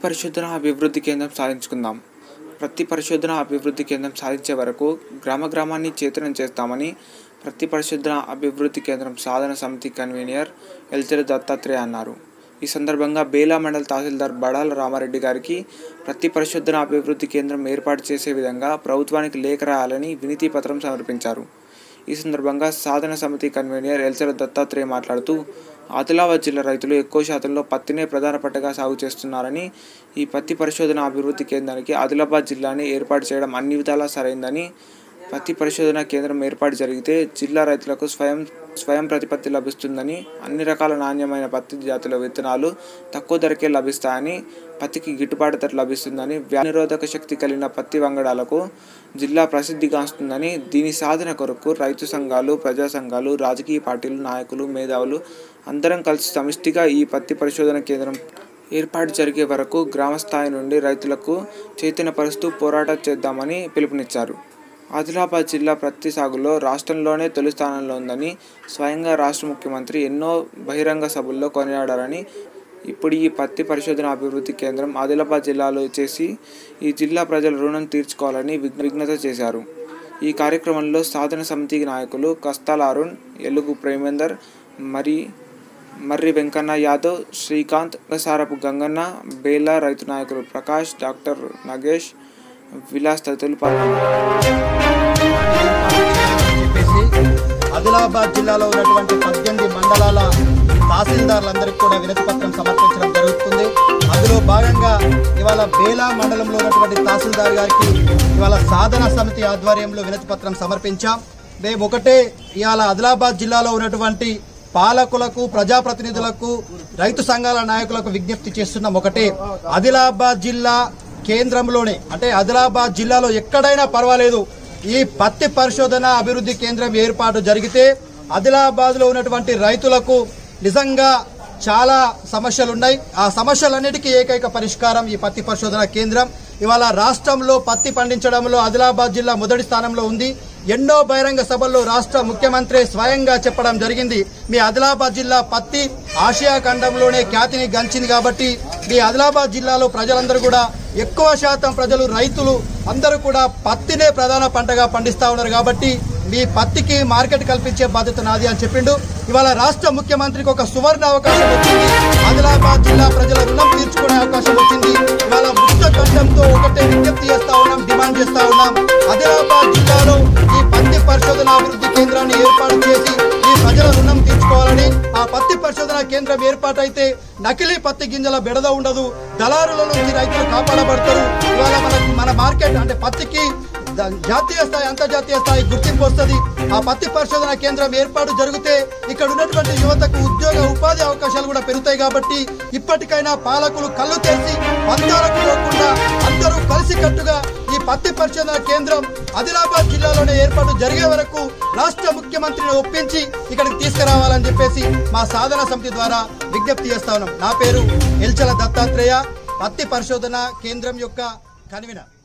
పరిశోధన అభివృద్ధి కేంద్రం సాధించుకుందాం. ప్రతి పరిశోధన అభివృద్ధి కేంద్రం సాధించే వరకు గ్రామాన్ని చేతనం చేస్తామని ప్రతి పరిశోధన అభివృద్ధి కేంద్రం సాధన సమితి కన్వీనర్ ఎల్చెల దత్తాత్రేయ అన్నారు. ఈ సందర్భంగా బేలా మండల తహసీల్దార్ బడాల రామారెడ్డి గారికి ప్రతి పరిశోధన అభివృద్ధి కేంద్రం ఏర్పాటు చేసే విధంగా ప్రభుత్వానికి లేఖ రాయాలని వినతి పత్రం సమర్పించారు. ఈ సందర్భంగా సాధన సమితి కన్వీనర్ ఎల్చెల దత్తాత్రేయ మాట్లాడుతూ, ఆదిలాబాద్ జిల్లా రైతులు ఎక్కువ శాతంలో పత్తినే ప్రధాన పంటగా సాగు చేస్తున్నారని, ఈ పత్తి పరిశోధన అభివృద్ధి కేంద్రానికి ఆదిలాబాద్ జిల్లాని ఏర్పాటు చేయడం అన్ని విధాలా సరైందని, పత్తి పరిశోధన కేంద్రం ఏర్పాటు జరిగితే జిల్లా రైతులకు స్వయం ప్రతిపత్తి లభిస్తుందని, అన్ని రకాల నాణ్యమైన పత్తి జాతుల విత్తనాలు తక్కువ ధరకే లభిస్తాయని, పత్తికి గిట్టుబాటు ధర లభిస్తుందని, వ్యాధి నిరోధక శక్తి కలిగిన పత్తి వంగడాలకు జిల్లా ప్రసిద్ధిగాంస్తుందని, దీని సాధన కొరకు రైతు సంఘాలు, ప్రజా సంఘాలు, రాజకీయ పార్టీలు, నాయకులు, మేధావులు అందరం కలిసి సమిష్టిగా ఈ పత్తి పరిశోధన కేంద్రం ఏర్పాటు జరిగే వరకు గ్రామ స్థాయి నుండి రైతులకు చైతన్యపరుస్తూ పోరాటం చేద్దామని పిలుపునిచ్చారు. ఆదిలాబాద్ జిల్లా పత్తి సాగులో రాష్ట్రంలోనే తొలి స్థానంలో ఉందని, స్వయంగా రాష్ట్ర ముఖ్యమంత్రి ఎన్నో బహిరంగ సభల్లో కొనియాడారని, ఇప్పుడు ఈ పత్తి పరిశోధన అభివృద్ధి కేంద్రం ఆదిలాబాద్ జిల్లాలో చేసి ఈ జిల్లా ప్రజల రుణం తీర్చుకోవాలని విజ్ఞత చేశారు. ఈ కార్యక్రమంలో సాధన సమితి నాయకులు కస్తాల అరుణ్, ఎలుగు ప్రేమేందర్, మర్రి వెంకన్న యాదవ్, శ్రీకాంత్, సారపు గంగన్న, బేలా రైతు నాయకులు ప్రకాష్, డాక్టర్ నగేష్, విలాస్ తదితరులు పాల్గొన్నారు. ఆదిలాబాద్ జిల్లాలో ఉన్నటువంటి 18 మండలాల తహసీల్దార్లందరికీ కూడా వినతి పత్రం సమర్పించడం జరుగుతుంది. అందులో భాగంగా ఇవాళ బేలా మండలంలో ఉన్నటువంటి తహసీల్దార్ గారికి ఇవాళ సాధన సమితి ఆధ్వర్యంలో వినతి పత్రం సమర్పించాం. మేము ఒకటే ఇవాళ ఆదిలాబాద్ జిల్లాలో ఉన్నటువంటి పాలకులకు, ప్రజాప్రతినిధులకు, రైతు సంఘాల నాయకులకు విజ్ఞప్తి చేస్తున్నాం. ఒకటే, ఆదిలాబాద్ జిల్లా కేంద్రంలోనే అంటే ఆదిలాబాద్ జిల్లాలో ఎక్కడైనా పర్వాలేదు, ఈ పత్తి పరిశోధన అభివృద్ధి కేంద్రం ఏర్పాటు జరిగితే ఆదిలాబాద్ లో ఉన్నటువంటి రైతులకు నిజంగా చాలా సమస్యలున్నాయి. ఆ సమస్యలన్నిటికీ ఏకైక పరిష్కారం ఈ పత్తి పరిశోధన కేంద్రం. ఇవాళ రాష్ట్రంలో పత్తి పండించడంలో ఆదిలాబాద్ జిల్లా మొదటి స్థానంలో ఉంది. ఎన్నో బహిరంగ సభల్లో రాష్ట్ర ముఖ్యమంత్రి స్వయంగా చెప్పడం జరిగింది, మీ ఆదిలాబాద్ జిల్లా పత్తి ఆసియా ఖండంలోనే ఖ్యాతిని గంచింది కాబట్టి మీ ఆదిలాబాద్ జిల్లాలో ప్రజలందరూ కూడా ఎక్కువ శాతం ప్రజలు, రైతులు అందరూ కూడా పత్తినే ప్రధాన పంటగా పండిస్తా ఉన్నారు కాబట్టి మీ పత్తికి మార్కెట్ కల్పించే బాధ్యత నాది అని చెప్పిండు. ఇవాళ రాష్ట్ర ముఖ్యమంత్రికి ఒక సువర్ణ అవకాశం వచ్చింది. ఆదిలాబాద్ జిల్లా ప్రజల రుణం తీర్చుకునే అవకాశం వచ్చింది. ఇవాళ ముక్త కంఠంతో ఒకటే విజ్ఞప్తి చేస్తా ఉన్నాం, డిమాండ్ చేస్తా ఉన్నాం, ఆదిలాబాద్ జిల్లాలో ఈ పత్తి పరిశోధన అభివృద్ధి కేంద్రాన్ని ఏర్పాటు చేసి ఈ ప్రజల రుణం తీర్చుకోవాలని. ఆ పత్తి పరిశోధన కేంద్రం ఏర్పాటైతే నకిలీ పత్తి గింజల బెడద ఉండదు, దళారుల నుంచి రైతులు కాపాడబడతారు. ఇవాళ మన మార్కెట్ అంటే పత్తికి జాతీయ స్థాయి, అంతర్జాతీయ స్థాయి గుర్తింపు వస్తుంది. ఆ పత్తి పరిశోధన కేంద్రం ఏర్పాటు జరిగితే ఇక్కడ ఉన్నటువంటి యువతకు ఉద్యోగ ఉపాధి అవకాశాలు కూడా పెరుగుతాయి కాబట్టి ఇప్పటికైనా పాలకులు కళ్ళు తెరిచి పంతాలకు పోకుండా అందరూ కలిసికట్టుగా ఈ పత్తి పరిశోధన కేంద్రం ఆదిలాబాద్ జిల్లాలోనే ఏర్పాటు జరిగే వరకు రాష్ట్ర ముఖ్యమంత్రిని ఒప్పించి ఇక్కడికి తీసుకురావాలని చెప్పేసి మా సాధన సమితి ద్వారా విజ్ఞప్తి చేస్తా ఉన్నాం. నా పేరు ఎల్చెల దత్తాత్రేయ, పత్తి పరిశోధన కేంద్రం యొక్క కన్వీనర్.